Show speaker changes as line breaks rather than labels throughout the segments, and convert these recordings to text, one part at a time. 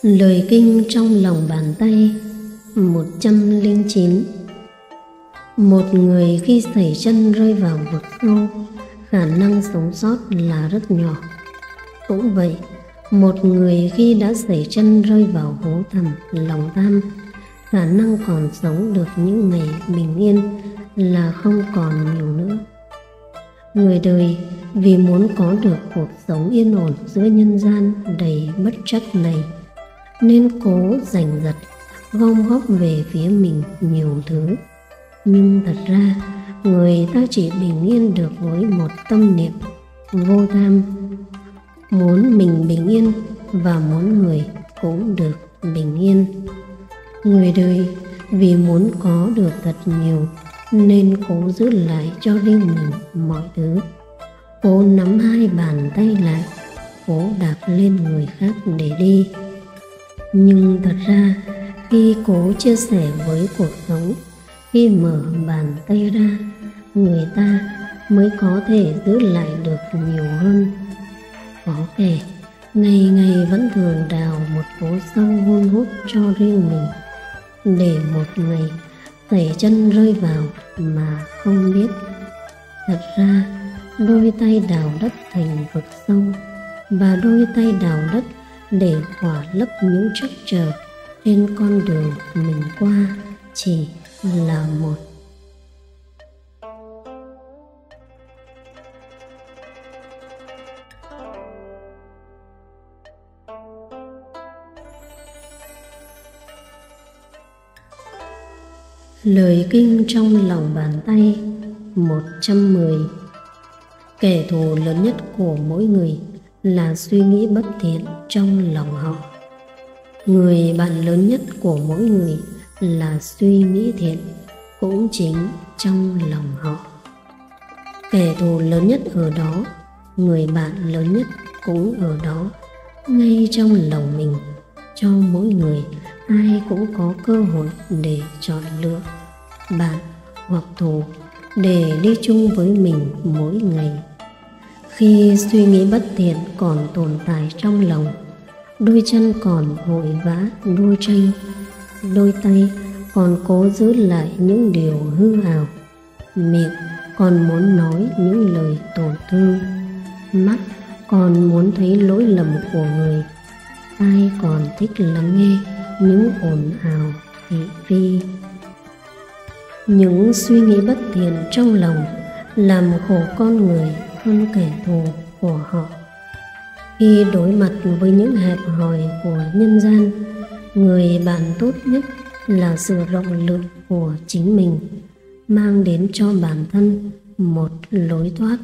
Lời kinh trong lòng bàn tay 109. Một người khi sẩy chân rơi vào vực sâu, khả năng sống sót là rất nhỏ. Cũng vậy, một người khi đã sẩy chân rơi vào hố thẳm lòng tham, khả năng còn sống được những ngày bình yên là không còn nhiều nữa. Người đời vì muốn có được cuộc sống yên ổn giữa nhân gian đầy bất trắc này, nên cố giành giật gom góp về phía mình nhiều thứ. Nhưng thật ra người ta chỉ bình yên được với một tâm niệm vô tham, muốn mình bình yên và muốn người cũng được bình yên. Người đời vì muốn có được thật nhiều nên cố giữ lại cho riêng mình mọi thứ, cố nắm hai bàn tay lại, cố đạp lên người khác để đi. Nhưng thật ra khi cố chia sẻ với cuộc sống, khi mở bàn tay ra, người ta mới có thể giữ lại được nhiều hơn. Có kẻ ngày ngày vẫn thường đào một hố sâu hun hút cho riêng mình, để một ngày sẩy chân rơi vào mà không biết. Thật ra đôi tay đào đất thành vực sâu và đôi tay đào đất để khỏa lấp những trắc trở trên con đường mình qua chỉ là một. Lời kinh trong lòng bàn tay 110. Kẻ thù lớn nhất của mỗi người là suy nghĩ bất thiện trong lòng họ. Người bạn lớn nhất của mỗi người là suy nghĩ thiện cũng chính trong lòng họ. Kẻ thù lớn nhất ở đó, người bạn lớn nhất cũng ở đó, ngay trong lòng mình. Cho mỗi người, ai cũng có cơ hội để chọn lựa bạn hoặc thù để đi chung với mình mỗi ngày. Khi suy nghĩ bất thiện còn tồn tại trong lòng, đôi chân còn vội vã đua tranh, đôi tay còn cố giữ lại những điều hư ảo, miệng còn muốn nói những lời tổn thương, mắt còn muốn thấy lỗi lầm của người, tai còn thích lắng nghe những ồn ào thị phi. Những suy nghĩ bất thiện trong lòng làm khổ con người hơn kẻ thù của họ. Khi đối mặt với những hẹp hòi của nhân gian, người bạn tốt nhất là sự rộng lượng của chính mình, mang đến cho bản thân một lối thoát.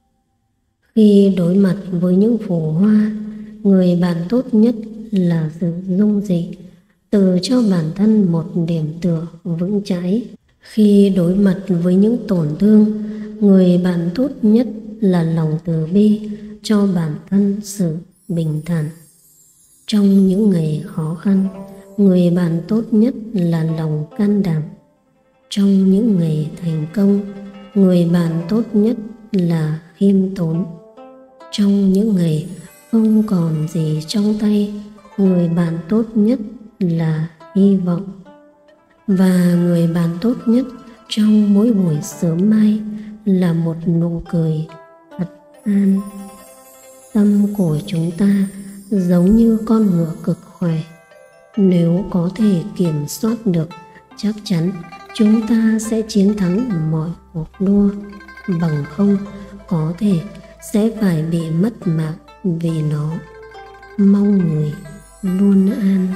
Khi đối mặt với những phù hoa, người bạn tốt nhất là sự dung dị, tự cho bản thân một điểm tựa vững chãi. Khi đối mặt với những tổn thương, người bạn tốt nhất là lòng từ bi, cho bản thân sự bình thản. Trong những ngày khó khăn, người bạn tốt nhất là lòng can đảm. Trong những ngày thành công, người bạn tốt nhất là khiêm tốn. Trong những ngày không còn gì trong tay, người bạn tốt nhất là hy vọng. Và người bạn tốt nhất trong mỗi buổi sớm mai là một nụ cười thật an. Tâm của chúng ta giống như con ngựa cực khỏe, nếu có thể kiểm soát được, chắc chắn chúng ta sẽ chiến thắng mọi cuộc đua. Bằng không, có thể sẽ phải bị mất mạng vì nó. Mong người luôn an.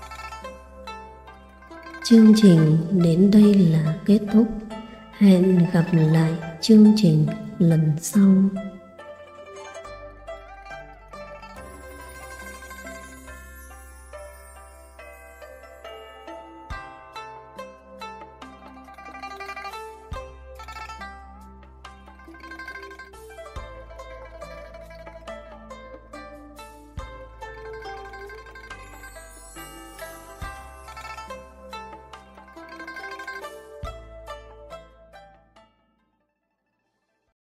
Chương trình đến đây là kết thúc. Hẹn gặp lại chương trình lần sau.